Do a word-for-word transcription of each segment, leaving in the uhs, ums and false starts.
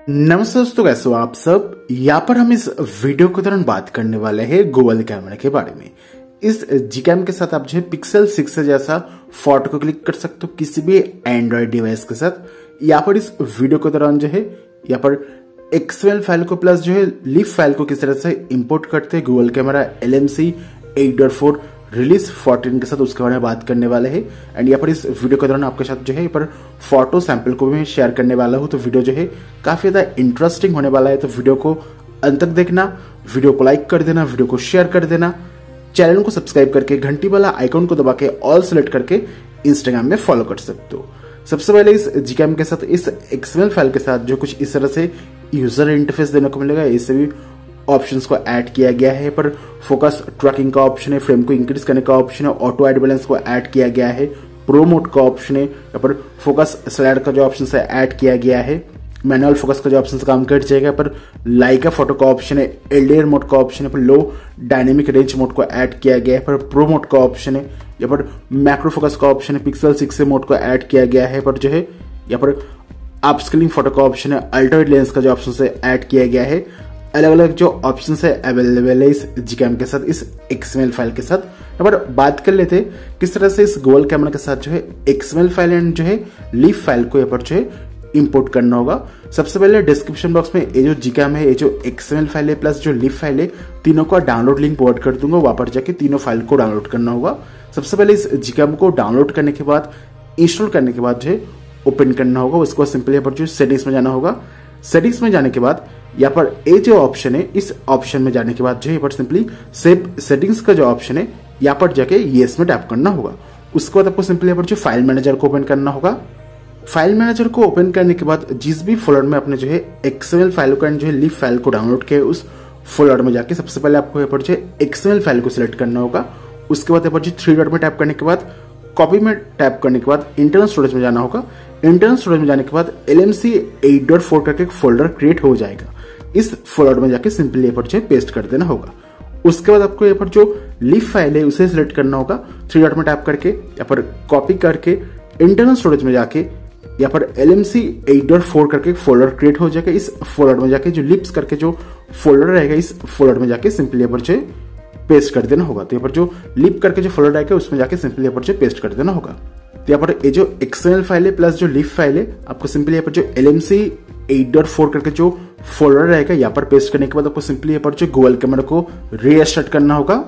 नमस्ते दोस्तों, कैसे हो आप सब। यहाँ पर हम इस वीडियो के दौरान बात करने वाले हैं गूगल कैमरा के बारे में। इस जीकैम के साथ आप जो है पिक्सल सिक्स से जैसा फोटो को क्लिक कर सकते हो किसी भी एंड्रॉइड डिवाइस के साथ। यहाँ पर इस वीडियो के दौरान जो है यहाँ पर एक्सएमएल फाइल को प्लस जो है लीफ फाइल को किस तरह से इंपोर्ट करते हैं Google camera L M C eight dot four release fourteen के साथ, उसके बारे में बात करने वाले हैं। एंड यहाँ पर इस वीडियो के दौरान आपके साथ जो है यहाँ पर फोटो सैंपल को भी शेयर करने वाला हूँ, तो वीडियो जो है काफी ज्यादा इंटरेस्टिंग होने वाला है। तो वीडियो को अंत तक देखना, वीडियो को लाइक कर देना, वीडियो को शेयर कर देना, चैनल को सब्सक्राइब करके घंटी वाला आइकॉन को दबा के ऑल सेलेक्ट करके इंस्टाग्राम में फॉलो कर सकते हो। सबसे पहले इस जीकैम के साथ इस एक्सएमएल फाइल के साथ जो कुछ इस तरह से यूजर इंटरफेस देने को मिलेगा। इससे भी ऑप्शंस को ऐड किया गया है। पर फोकस ट्रैकिंग का ऑप्शन है, फ्रेम को इंक्रीज करने का ऑप्शन है, ऑटो एड बैलेंस को ऐड किया गया है, प्रो मोड का ऑप्शन है, यहाँ पर फोकस स्लाइड का जो ऑप्शन है ऐड किया गया है, मैनुअल फोकस का जो ऑप्शन काम कर जाएगा। पर लाइका फोटो का ऑप्शन है, एलडीआर मोड का ऑप्शन है, पर लो डायनेमिक रेंज मोड को ऐड किया गया है, पर प्रो मोड का ऑप्शन है, यहाँ पर मैक्रो फोकस का ऑप्शन है, पिक्सल सिक्स मोड को ऐड किया गया है, पर जो है यहाँ पर अपस्केलिंग फोटो का ऑप्शन है, अल्ट्रा वाइड लेंस का जो ऑप्शन है ऐड किया गया है। अलग अलग जो ऑप्शन है अवेलेबल है इस जीकैम के साथ, इस एक्सएमएल फाइल के साथ। यहाँ पर बात कर लेते किस तरह से इस गूगल कैमरा के साथ जो है एक्सएमएल फाइल एंड जो है लीफ फाइल को यहाँ पर जो है इंपोर्ट करना होगा। सबसे पहले डिस्क्रिप्शन बॉक्स में ये जो जीकैम है, ये जो एक्सएमएल फाइल है प्लस जो लीफ फाइल है, तीनों का डाउनलोड लिंक प्रोवाइड कर दूंगा। वहां पर जाके तीनों फाइल को डाउनलोड करना होगा। सबसे पहले इस जीकैम को डाउनलोड करने के बाद इंस्टॉल करने के बाद जो है ओपन करना होगा। उसको सिंपली यहाँ पर जो सेटिंग्स में जाना होगा। सेटिंग्स में जाने के बाद यहाँ पर ये जो ऑप्शन है, इस ऑप्शन में जाने के बाद जो यहाँ पर सिंपली सेव सेटिंग्स का जो ऑप्शन है यहाँ पर जाके येस में टैप करना होगा। उसके बाद आपको सिंपली यहाँ पर जो फाइल मैनेजर को ओपन करना होगा। फाइल मैनेजर को ओपन करने के बाद जिस भी फोल्डर में अपने जो है एक्सएमएल फाइल को एंड जो है लीफ फाइल को डाउनलोड किया, उस फोल्डर में जाके सबसे पहले आपको यहाँ पर जो है एक्सएमएल फाइल को सिलेक्ट करना होगा। उसके बाद यहाँ पर जो थ्री डॉट में टैप करने के बाद कॉपी में टैप करने के बाद इंटरनल स्टोरेज में जाना होगा। इंटरनल स्टोरेज में जाने के बाद L M C eight dot four करके एक फोल्डर क्रिएट हो जाएगा। इस फोल्डर में जाके सिंपली यहाँ पर जो पेस्ट कर देना होगा। उसके बाद आपको यहाँ पर जो लीफ फाइल है उसे सिलेक्ट करना होगा। थ्री डॉट में टैप करके यहाँ पर कॉपी करके इंटरनल स्टोरेज में जाके यहाँ पर L M C eight dot four करके एक फोल्डर क्रिएट हो जाएगा। इस फोल्डर में जाके जो लिप्स करके जो फोल्डर रहेगा, इस फोल्डर में जाके सिंपली यहाँ पर जो पेस्ट कर देना होगा। तो यहाँ पर जो लिप करके जो फोल्डर आएगा उसमें जाके सिंपली यहाँ पर जो पेस्ट कर देना होगा। तो यहाँ पर ये जो एक्सएमएल फाइल है प्लस जो लिप फाइल है, आपको सिंपली यहाँ पर जो L M C eight dot four करके जो फोल्डर रहेगा यहाँ पर पेस्ट करने के बाद आपको सिंपली यहाँ पर जो गूगल कैमरा को रीस्टार्ट करना होगा।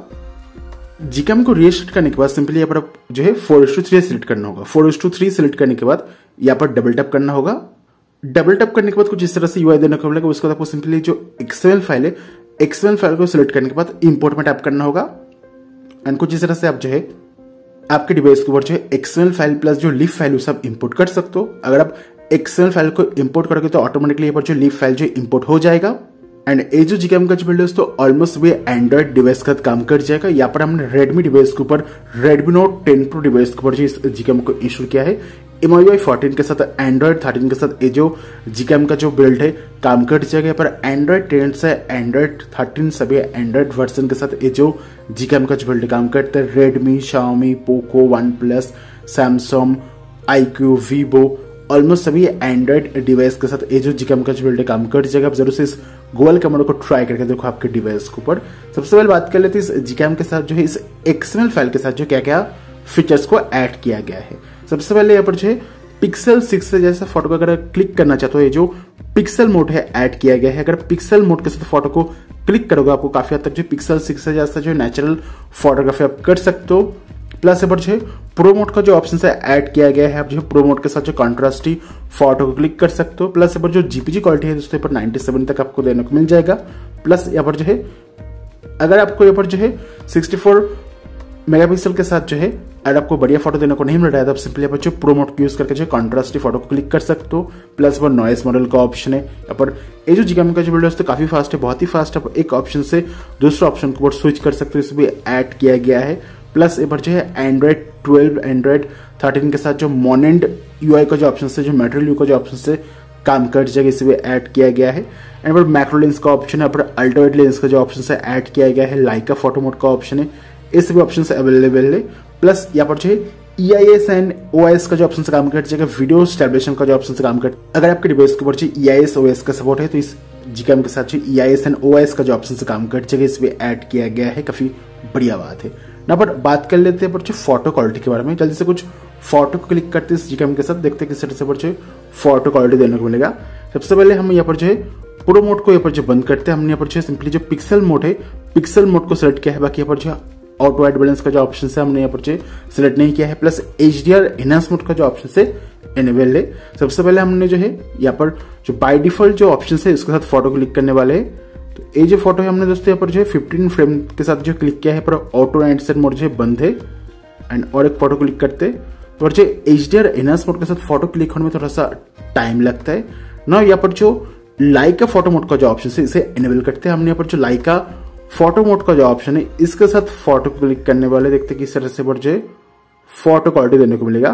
जीकैम को रीस्टार्ट करने के बाद सिंपली यहाँ पर जो है फोर इस टू थ्री सिलेक्ट करना होगा। फोर इस टू थ्री सिलेक्ट करने के बाद यहाँ पर डबल टैप करना होगा। डबल टैप करने के बाद कुछ इस तरह से यूआई देने को मिलेगा। उसके बाद आपको सिंपली जो एक्सएमएल फाइल है, एक्सएमएल फाइल को सिलेक्ट करने के बाद इंपोर्ट में टैप करना होगा। एंड कुछ इस तरह से आप जो है आपके डिवाइस के ऊपर जो है एक्सएमएल फाइल प्लस जो लीफ फाइल उसे आप इंपोर्ट कर सकते हो। अगर आप एक्सएमएल फाइल को इंपोर्ट करोगे तो ऑटोमेटिकली यहाँ पर जो लीफ फाइल जो इंपोर्ट हो जाएगा। एंड ये जो जीकैम का जो बिल्ड है तो ऑलमोस्ट भी एंड्रॉइड डिवाइस का काम कर जाएगा। यहाँ पर हमने रेडमी डिवाइस के ऊपर Redmi Note ten Pro device के ऊपर जो इस जीकैम को इंस्टॉल किया है। M I U I fourteen के साथ एंड्रॉइड थर्टीन के साथ ये जो जीकैम का जो बिल्ड है काम कर जाएगा। पर एंड्रॉइड टेन से एंड्रॉइड थर्टीन सभी एंड्रॉइड वर्जन के साथ ये जो जीकैम का जो बिल्ड काम करते हैं, Redmi, Xiaomi, Poco, One Plus, Samsung, iQOO, Vivo, almost सभी एंड्रॉइड डिवाइस के साथ ये जो जीकैम का जो बिल्ड काम कर जाएगा। आप जरूर से इस गूगल कैमरा को ट्राई करके देखो आपके डिवाइस के ऊपर। सबसे पहले बात कर लेते हैं इस जीकैम के साथ जो है इस एक्सएमएल फाइल के साथ जो क्या क्या फीचर्स को ऐड किया गया है। सबसे पहले यहाँ पर जो है पिक्सल सिक्स से जैसा फोटो को अगर क्लिक करना चाहते हो, ये जो पिक्सल मोड है ऐड किया गया है। अगर पिक्सल मोड के साथ फोटो को क्लिक करोगे आपको काफी हद तक जो पिक्सल सिक्स से जैसा जो नेचुरल फोटोग्राफी आप कर सकते हो। प्लस यहाँ पर जो है प्रो मोड का जो ऑप्शन है ऐड किया गया है। आप जो प्रो मोड के साथ जो कॉन्ट्रास्टी फोटो को क्लिक कर सकते हो। प्लस यहाँ पर जो जीपीजी क्वालिटी है दोस्तों यहाँ पर नाइनटी सेवन तक आपको देने को मिल जाएगा। प्लस यहाँ पर जो है अगर आपको यहाँ पर जो है सिक्सटी फोर मेगापिक्सल के साथ जो है अगर आपको बढ़िया फोटो देने को नहीं मिल रहा है तो आप सिंपली यहाँ पर जो प्रो मोड को यूज करके जो कॉन्ट्रास्टी फोटो को क्लिक कर सकते हो। प्लस वो नॉइस मॉडल का ऑप्शन है। यहाँ पर ये जो जीकैम का जो बिल्ड है तो काफी फास्ट है, बहुत ही फास्ट है। एक ऑप्शन से दूसरे ऑप्शन को स्विच कर सकते हो, इसे भी ऐड किया गया है। प्लस यहाँ पर जो है एंड्रॉइड ट्वेल्व एंड्रॉइड थर्टीन के साथ जो मोनेंड यूआई का जो ऑप्शन है, जो मेट्रो यू का जो ऑप्शन है काम कर जाएगा, इसे भी ऐड किया गया है। एंड पर मैक्रो लेंस का ऑप्शन है, यहाँ पर अल्ट्रा वाइड लेंस का जो ऑप्शन है ऐड किया गया है। लाइका फोटो मोड का ऑप्शन है, इस भी ऑप्शन अवेलेबल है। प्लस यहाँ पर जो है E I S and O S का जो ऑप्शन से काम कर जाएगा, वीडियो स्टेबलेशन का जो ऑप्शन से काम कर। अगर आपके डिवाइस के ऊपर जो E I S O S का सपोर्ट है तो इस जीकैम के साथ जो E I S and O S का जो ऑप्शन से काम कर जाएगा इसमें ऐड किया गया है। काफी बढ़िया बात है ना। पर बात कर लेते हैं पर जो फोटो क्वालिटी के बारे में। जल्दी से कुछ फोटो को क्लिक करते हैं इस जीकैम के साथ, देखते हैं किस तरह से पर जो फोटो क्वालिटी देने को मिलेगा। सबसे पहले हम यहाँ पर जो है प्रो मोड को यहाँ पर जो बंद करते हैं। हमने यहाँ पर जो सिंपली जो पिक्सल मोड है पिक्सल मोड को सिलेक्ट किया है। बाकी यहाँ पर जो ऑटो वाइट बैलेंस का जो ऑप्शन है हमने यहाँ पर जो सिलेक्ट नहीं किया है। Plus H D R enhance mode का जो ऑप्शन है एनेबल है। सबसे पहले हमने जो है यहाँ पर जो बाय डिफॉल्ट जो ऑप्शन है इसके साथ फोटो क्लिक करने वाले हैं। तो ये जो फोटो है हमने दोस्तों यहाँ पर जो है फिफ्टीन फ्रेम के साथ जो क्लिक किया है, पर ऑटो एंड सेट मोड जो है बंद है। एंड और एक फोटो क्लिक करते और जो H D R enhance mode के साथ फोटो क्लिक होने में थोड़ा सा टाइम लगता है ना। यहाँ पर जो लाइका फोटो मोड का जो ऑप्शन है इसे एनेबल करते हैं। हमने यहाँ पर जो लाइका फोटो मोड का जो ऑप्शन है इसके साथ फोटो क्लिक करने वाले, देखते हैं किस तरह से पर जो फोटो क्वालिटी देने को मिलेगा।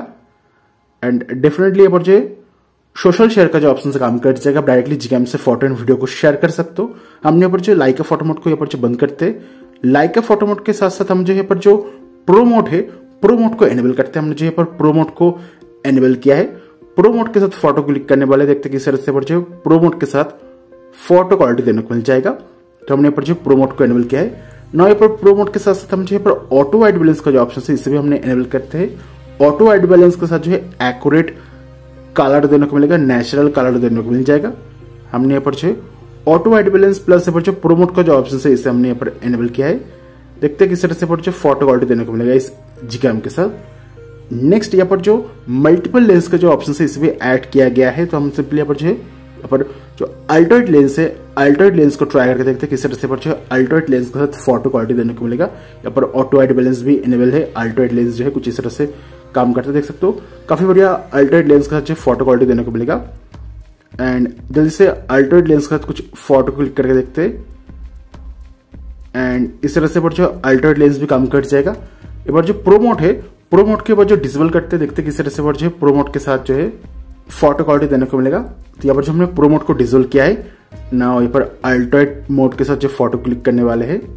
एंड डेफिनेटली यहाँ पर जो सोशल शेयर का जो ऑप्शन से काम कर जाएगा। आप डायरेक्टली जीकैम से फोटो एंड वीडियो को शेयर कर सकते हो। हमने यहाँ पर जो लाइका फोटो मोड को यहाँ पर जो बंद करते हैं। लाइका फोटो मोड के साथ साथ हम जो यहाँ पर जो प्रो मोड है प्रो मोड को एनेबल करते हैं। हमने जो यहाँ पर प्रो मोड को एनेबल किया है। प्रो मोड के साथ फोटो क्लिक करने वाले, देखते हैं किस तरह से पर जो प्रो मोड के साथ फोटो क्वालिटी देने को मिल जाएगा। तो हमने यहाँ पर जो प्रो मोड को एनेबल किया है ना। यहाँ पर प्रो मोड के साथ साथ हम जो यहाँ पर ऑटो वाइट बैलेंस का जो ऑप्शन है इसे भी हमने एनेबल करते हैं। ऑटो वाइट बैलेंस के साथ जो है एक्यूरेट कलर देने को मिलेगा, नेचुरल कलर देने को मिल जाएगा। हमने यहाँ पर जो ऑटो वाइट बैलेंस प्लस यहाँ पर जो प्रो मोड का जो ऑप्शन है इसे हमने यहाँ पर एनेबल किया है। देखते हैं किस तरह से पर जो फोटो क्वालिटी देने को मिलेगा इस जीकैम के साथ। नेक्स्ट यहाँ पर जो मल्टीपल लेंस का जो ऑप्शन है इसे भी ऐड किया गया है। तो हम सिंपली यहाँ पर जो है यहाँ पर जो अल्ट्रावाइट लेंस है अल्ट्रावाइट लेंस को ट्राई करके देखते हैं किस तरह से पर जो है अल्ट्रावाइट लेंस के साथ फोटो क्वालिटी देने को मिलेगा। यहाँ पर ऑटो वाइट बैलेंस भी एनेबल है। अल्ट्रावाइट लेंस जो है कुछ इस तरह से काम करते देख सकते हो। काफी बढ़िया अल्ट्रावाइट लेंस के साथ जो फोटो क्वालिटी देने को मिलेगा। एंड जल्दी से अल्ट्रावाइट लेंस के साथ कुछ फोटो क्लिक करके देखते हैं। एंड इस तरह से पर जो अल्ट्रावाइट लेंस भी काम कर जाएगा। एक बार जो प्रो मोड है प्रो मोड के बाद जो डिसेबल करते देखते किस तरह से पर जो प्रो मोड के साथ जो है फोटो क्वालिटी देने को मिलेगा। तो यहाँ पर जो हमने प्रो मोड को डिसेबल किया है ना, यहाँ पर अल्ट्रावाइट मोड के साथ जो फोटो क्लिक करने वाले हैं।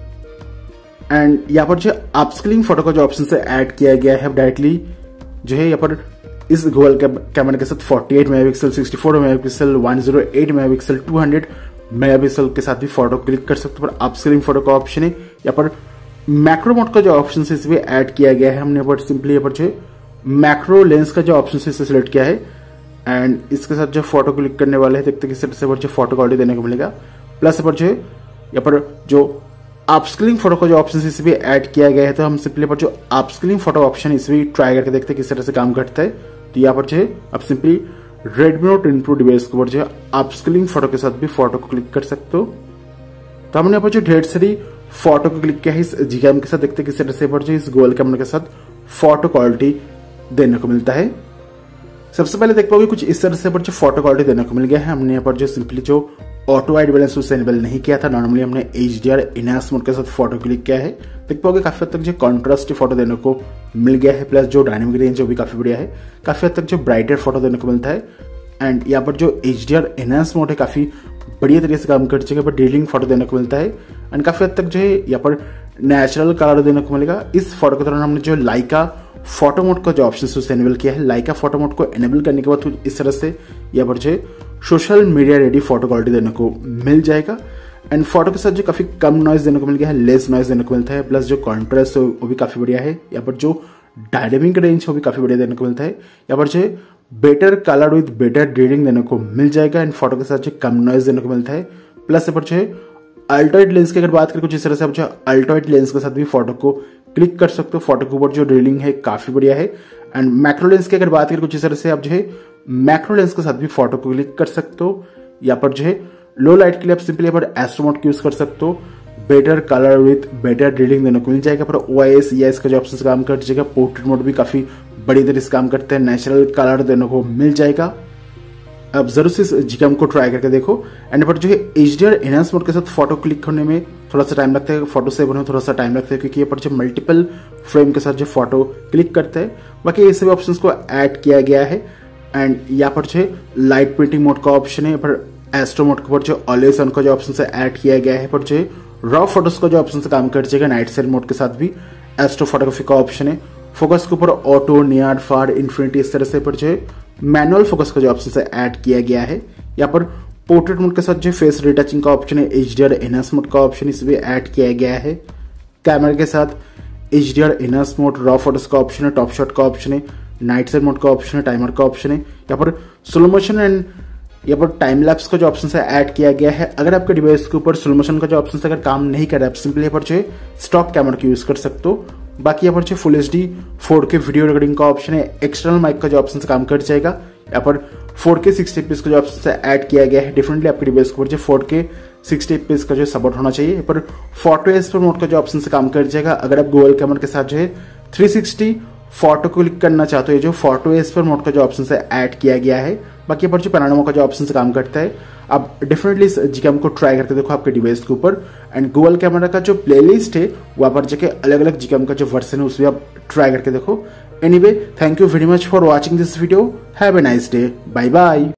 एंड यहाँ पर जो अपस्केलिंग फोटो का जो ऑप्शन से ऐड किया गया है, डायरेक्टली जो है यहाँ पर इस गूगल कैमरा के साथ अड़तालीस मेगापिक्सल, चौंसठ मेगापिक्सल, एक सौ आठ मेगापिक्सल, दो सौ मेगापिक्सल के साथ भी फोटो क्लिक कर सकते हो। पर अपस्केलिंग फोटो का ऑप्शन है। यहाँ पर मैक्रो मोड का जो ऑप्शन है इसमें ऐड किया गया है। हमने यहाँ पर सिंपली यहाँ पर जो मैक्रो लेंस का जो ऑप्शन है इसे सिलेक्ट किया है। एंड इसके साथ जो फोटो क्लिक करने वाले हैं, देखते किस तरह से जो फोटो क्वालिटी देने को मिलेगा। प्लस यहाँ पर जो है यहाँ पर जो अपस्केलिंग फोटो का जो ऑप्शन है इसे भी ऐड किया गया है। तो हम सिंपली पर जो अपस्केलिंग फोटो ऑप्शन इसे भी ट्राई करके देखते हैं किस तरह से काम करता है। तो यहाँ पर जो है आप simply Redmi Note ten Pro device के ऊपर जो है अपस्केलिंग फोटो के साथ भी फोटो को क्लिक कर सकते हो। तो हमने यहाँ पर जो ढेर सारी फोटो को क्लिक किया है इस जीकैम के साथ, देखते हैं किस तरह से पर जो इस गूगल कैमरा के साथ फोटो क्वालिटी देने को मिलता है। सबसे पहले देख पाओगे कुछ इस तरह से पर जो फोटो क्वालिटी देने को मिल गया है। हमने यहाँ पर जो सिंपली जो ऑटो वाइट बैलेंस उसे एनेबल नहीं किया था। नॉर्मली हमने H D R enhance mode के साथ फोटो क्लिक किया है। देख पाओगे काफी हद तक जो कॉन्ट्रास्ट फोटो देने को मिल गया है। प्लस जो डायनेमिक रेंज वो भी काफी बढ़िया है। काफी हद तक जो ब्राइटर फोटो देने को मिलता है। एंड यहाँ पर जो H D R enhance mode है काफी बढ़िया तरीके से काम कर चुके पर डिटेलिंग फोटो देने को मिलता है। एंड काफी हद तक जो है यहाँ पर नेचुरल कलर देने को मिलेगा। इस फोटो के दौरान हमने जो लाइका फोटो मोड का जो ऑप्शन है उसे एनेबल किया है। लाइका फोटो मोड को एनेबल करने के बाद इस तरह से यहाँ पर जो है social media ready photo quality देने को मिल जाएगा। एंड फोटो के साथ जो काफी कम नॉइज देने को मिल गया है, लेस नॉइज देने को मिलता है। प्लस जो कॉन्ट्रास्ट है वो भी काफी बढ़िया है। यहाँ पर जो डायनेमिक रेंज वो भी काफी बढ़िया देने को मिलता है। यहाँ पर जो better colour with better reading देने को मिल जाएगा। एंड फोटो के साथ जो कम नॉइज देने को मिलता है। प्लस यहाँ पर जो है अल्ट्रावाइट लेंस की अगर बात करें कुछ इस तरह से आप जो अल्ट्रावाइट लेंस के साथ भी फोटो को क्लिक कर सकते हो। फोटो के ऊपर जो रीडिंग है काफी बढ़िया है। एंड मैक्रो लेंस की अगर बात करें कुछ इस तरह से आप जो है मैक्रो लेंस के साथ भी फोटो को क्लिक कर सकते हो। यहाँ पर जो है लो लाइट के लिए आप सिंपली यहाँ पर एस्ट्रो मोड यूज कर सकते हो। Better colour with better reading देने को मिल जाएगा। पर ओ I S E I S का जो ऑप्शन काम कर जाएगा। पोर्ट्रेट मोड भी काफी बड़ी तरह से काम करते हैं। नेचुरल कलर देने को मिल जाएगा। अब जरूर से इस जीकैम को ट्राई करके देखो। एंड पर जो है H D R enhance mode के साथ फोटो क्लिक करने में थोड़ा सा टाइम लगता है। फोटो सेव होने में थोड़ा सा टाइम लगता है क्योंकि ये पर जो मल्टीपल फ्रेम के साथ जो फोटो क्लिक करते हैं। बाकी ये सभी ऑप्शंस को ऐड किया गया है। एंड यहाँ पर जो है लाइट प्रिंटिंग मोड का ऑप्शन है। पर एस्ट्रो मोड के ऊपर जो ऑलवेज ऑन का जो ऑप्शन से ऐड किया गया है। पर जो है रॉ फोटोज का जो ऑप्शन से काम कर जाएगा। नाइट साइड मोड के साथ भी एस्ट्रो फोटोग्राफी का ऑप्शन है। फोकस के ऊपर ऑटो, नियर, फार, इन्फिनिटी इस तरह से पर जो है मैनुअल फोकस का जो ऑप्शन है ऐड किया गया है। यहाँ पर पोर्ट्रेट मोड के साथ जो फेस रिटचिंग का ऑप्शन है, H D R enhance mode का ऑप्शन इसमें ऐड किया गया है। कैमरा के साथ H D R enhance mode, raw photos का ऑप्शन है, टॉप शॉट का ऑप्शन है, नाइट साइड मोड का ऑप्शन है, टाइमर का ऑप्शन है। यहाँ पर स्लो मोशन एंड यहाँ पर टाइम लैप्स का जो ऑप्शन है ऐड किया गया है। अगर आपके डिवाइस के ऊपर स्लो मोशन का जो ऑप्शन अगर काम नहीं कर रहा है, आप सिंपली यहाँ पर जो है स्टॉक कैमरा का यूज कर सकते हो। बाकी यहाँ पर जो full H D four K video recording का ऑप्शन है, एक्सटर्नल माइक का जो ऑप्शन काम कर जाएगा। यहाँ पर फोर के सिक्सटी एफ पी एस का जो ऑप्शन है ऐड किया गया है। डिफरेंटली आपके डिवाइस के ऊपर जो फोर के सिक्सटी एफ पी एस का जो सपोर्ट होना चाहिए। यहाँ पर फोटो एस पर मोड का जो ऑप्शन से काम कर जाएगा। अगर आप गूगल कैमरा के साथ जो है थ्री सिक्सटी फोटो को क्लिक करना चाहते हो, जो फोटो एस पर मोड का जो ऑप्शन है ऐड किया गया है। बाकी पर जो पैनोरामा का जो ऑप्शन से काम करता है, आप डेफिनेटली इस जीकैम को ट्राई करके देखो आपके डिवाइस के ऊपर। एंड गूगल कैमरा का जो प्लेलिस्ट है वहां पर जाके अलग अलग जीकैम का जो वर्जन है उसमें आप ट्राई करके देखो। Anyway, thank you very much for watching this video. Have a nice day. Bye bye.